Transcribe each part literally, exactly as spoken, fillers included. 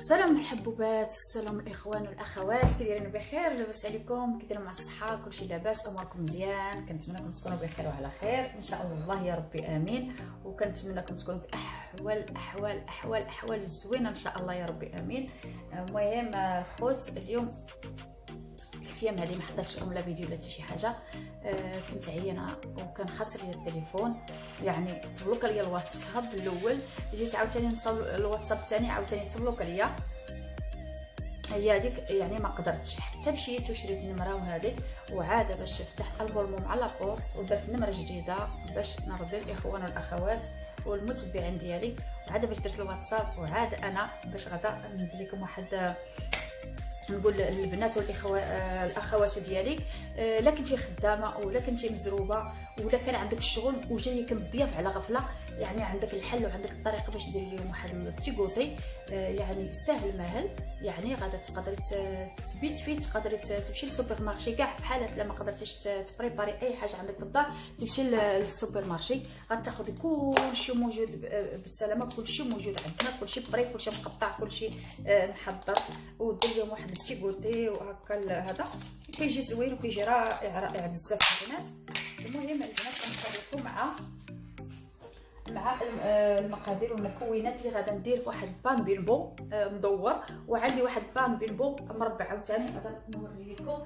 السلام الحبوبات، السلام الاخوان والاخوات، كي دايرين بخير؟ لاباس عليكم؟ كي دايرين مع الصحه؟ كلشي لاباس؟ اموركم مزيان؟ كنتمنىكم تكونوا بخير وعلى خير ان شاء الله يا ربي امين. وكنتمنىكم تكونوا في احوال احوال احوال احوال زوينه ان شاء الله يا ربي امين. المهم الخوت، اليوم ثلاث ايام هذه ما حضرتش لكم لا فيديو لا حتى شي حاجه. آه كنت عيانه وكان خاسر لي التليفون، يعني تبلوكا ليا الواتساب الاول، جيت عاوتاني نصاوب الواتساب الثاني عاوتاني تبلوكا ليا هي هذيك، يعني ما قدرتش حتى مشيت وشريت النمره وهذيك، وعاد باش فتحت البولموم على بوست ودرت نمره جديده باش نرضي الاخوان والاخوات والمتبعين ديالي، وعاد باش درت الواتساب، وعاد انا باش غدا ندير لكم واحد نقول للبنات والاخوه الاخوات ديالي، لا كنتي خدامه ولا كنتي مزروبه ولا كان عندك الشغل وجايه كنضياف على غفله، يعني عندك الحل وعندك الطريقه باش دير لهم واحد التيكوتي، يعني سهل ماهل، يعني غادا تقدري بيت فيت تقدري تمشي للسوبر مارشي كاع بحالات لا ما قدرتيش تبريباري اي حاجه عندك في الدار، تمشي للسوبر مارشي غتاخذي كلشي موجود بالسلامه، كلشي موجود عندنا، كلشي بري، كلشي مقطع، كلشي محضر، ودير لهم واحد التيكوتي وهكا. هذا كيجي زوين وكيجي رائع رائع بزاف البنات. المهم البنات غنخليكم مع مع المقادير والمكونات اللي غادا ندير في واحد البان بينبو مدور، وعندي واحد البان بينبو مربع عاوتاني غادا نوري لكم،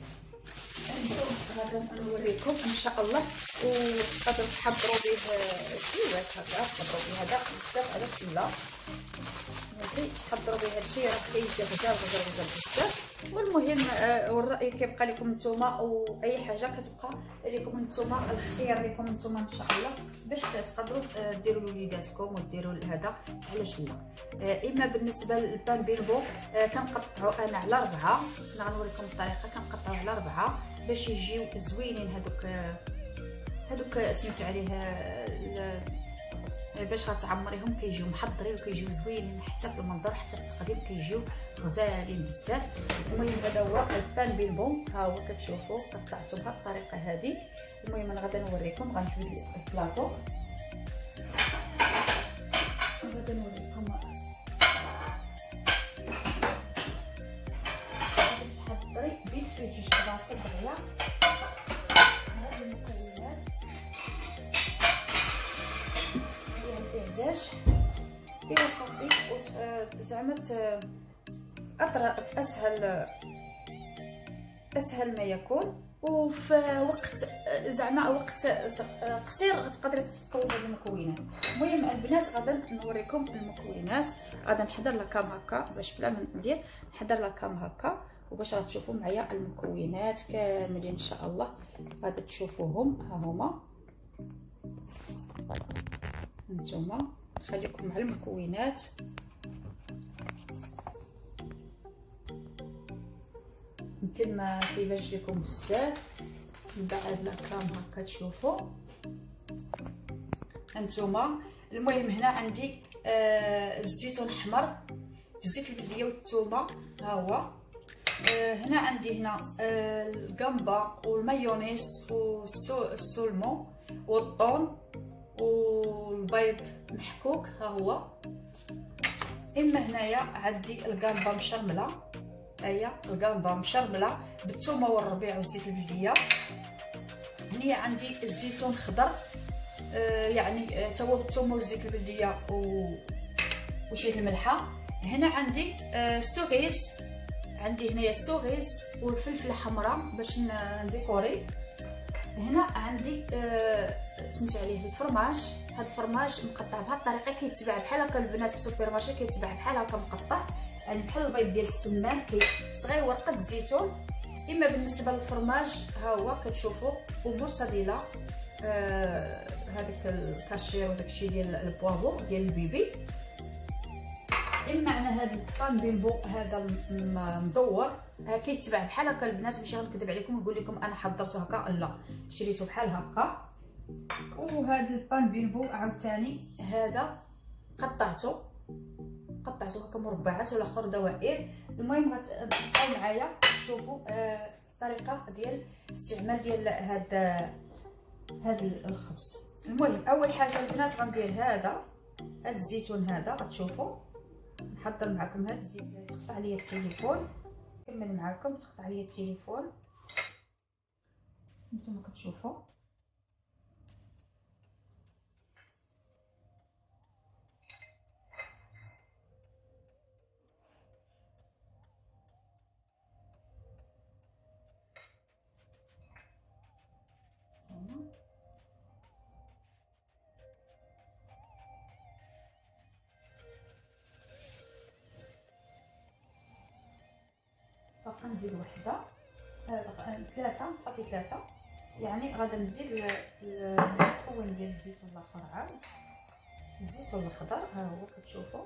غادا نوريكم ان شاء الله، وتقدروا تحضروا به شويات هكا، تحضروا به هذا بزاف على الشله ماشي، تحضروا به هادشي راه كيجي غزال غزال غزال بزاف. والمهم آه والراي كيبقى لكم نتوما، واي حاجه كتبقى لكم نتوما، الاختيار لكم نتوما ان شاء الله، باش تقدروا ديروا لوليداتكم وديروا هذا على شله. آه اما بالنسبه للبان بينبو آه كنقطعوا انا على اربعه، غنوريكم الطريقه، كنقطعوا على اربعه باش يجيو زوينين هذوك آه هذوك سميتو عليه آه باش غتعمريهم كيجيو محضرين وكيجيو زوينين، حتى في المنظر حتى في التقديم كيجيو غزالين بزاف. المهم هذا هو البان بينبو، ها هو كتشوفوا قطعته بهذه الطريقه هذه. المهم انا غادا نوريكم، غنحيد البلاطو غادا نوريكم باش تحضري بيت فيه جوج بلاصات دغيا. هذه المكونات الدجاج ايوا صافي، زعما اطرى اسهل اسهل ما يكون، وفي وقت زعما وقت قصير تقدري تكوني هاد المكونات. المهم البنات غادا نوريكم المكونات، غادا نحضر لاكام هكا باش بلا ما ندير نحضر لاكام هكا، وباش غتشوفوا معايا المكونات كاملين ان شاء الله، غادا تشوفوهم ها هما نتوما. خليكم مع المكونات، يمكن ما كيبانش لكم بزاف من بعد لاكام هكا تشوفوا انتوما. المهم هنا عندي آه الزيتون الاحمر بزيت البلديه والثومه، ها هو. آه هنا عندي هنا آه الجامبا والمايونيز والسولمون والطون والبيض محكوك، ها هو. اما هنايا عندي الجامبا مشرمله، هيا الجامبا مشرمله بالثومه والربيع والزيت البلديه. هنايا عندي الزيتون خضر، آه يعني آه توا بالثومه والزيت البلديه وشويه الملحه. هنا عندي آه السوغيز، عندي هنايا السوغيز والفلفله حمراء باش نديكوري. هنا عندي آه سميتو عليه الفرماج، هاد الفرماج مقطع بهاد الطريقه، كيتباع بحال هكا البنات في السوبر مارشي، كيتباع بحال هكا مقطع، يعني بحال البيض ديال السمان كي صغير ورقه الزيتون. اما بالنسبه للفرماج ها هو كتشوفوا ومرتديله، آه هذاك الكاشير وداكشي ديال البوافو ديال البيبي. اما انا هذا البان بينبو هذا مدور كيتباع بحال هكا البنات، ماشي غنكذب عليكم ونقول لكم انا حضرته هكا، لا شريته بحال هكا. وهذا البان بينبو عاوتاني هذا قطعته قطعته هكا مربعات والاخر دوائر. المهم غتبقاو معايا تشوفوا آه الطريقه ديال الاستعمال ديال هذا هذا الخبز. المهم اول حاجه البنات غندير هذا هذا الزيتون هذا غتشوفوا نحضر معكم هذا الزيت. تقطع ليا التليفون، نكمل معكم. تقطع ليا التليفون نتوما كتشوفوا. باقا نزيد وحده، آه ثلاثه صافي، ثلاثه يعني. غادا نزيد المكون ديال الزيت الاخر عاود، الزيت الاخضر ها هو كتشوفوا.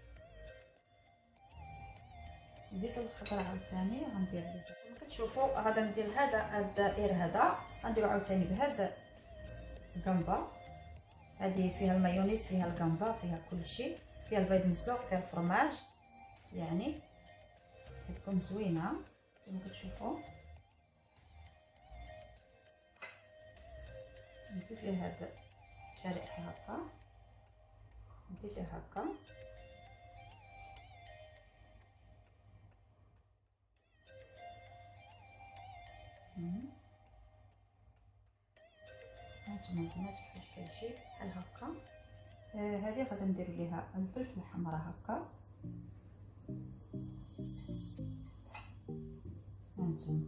الزيت الاخضر عاوتاني غندير ليه كما كتشوفوا. غادا ندير هذا الدائر هذا غنديرو عاوتاني بهذا الكامبا. هذه فيها المايونيز، فيها الكامبا، فيها كلشي، فيها البيض مسلوق، فيها الفرماج، يعني تكون زوينه كما كتشوفوا. نزيد ليه هذا شريحه هكا، ندير ليه هكا. هانتوما البنات كيفاش كيجي بحال هكا. آه هذه غادا نديرو ليها الفلفل الحمراء هكا. هانتوما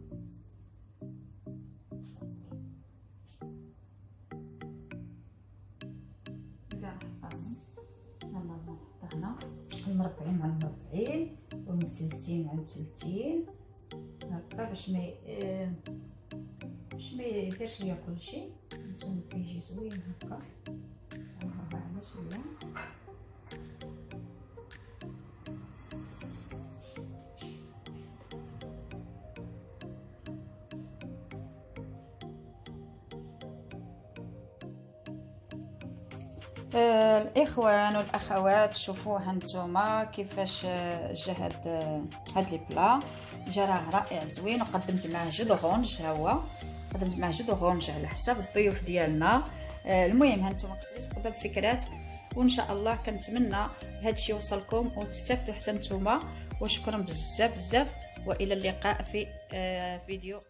كاع نحطهم نورمالمون، نحط هنا المربعين مع المربعين والمثلثين مع المثلثين هكا باش ما آه باش ما يديرش ليا كلشي. نتوما كيجي زوين هكا. نهار على شويه آه الاخوان والاخوات، شوفوا هانتوما كيفاش جا هاد هاد لي بلا. جا راه رائع زوين، وقدمت معاه جو دورونج. ها هو قدمت معاه جو دورونج على حساب الضيوف ديالنا. آه المهم هانتوما تقدروا تاخذوا الفكرات، وان شاء الله كنتمنى هادشي يوصلكم وتستافدوا حتى نتوما. وشكرا بزاف بزاف، والى اللقاء في آه فيديو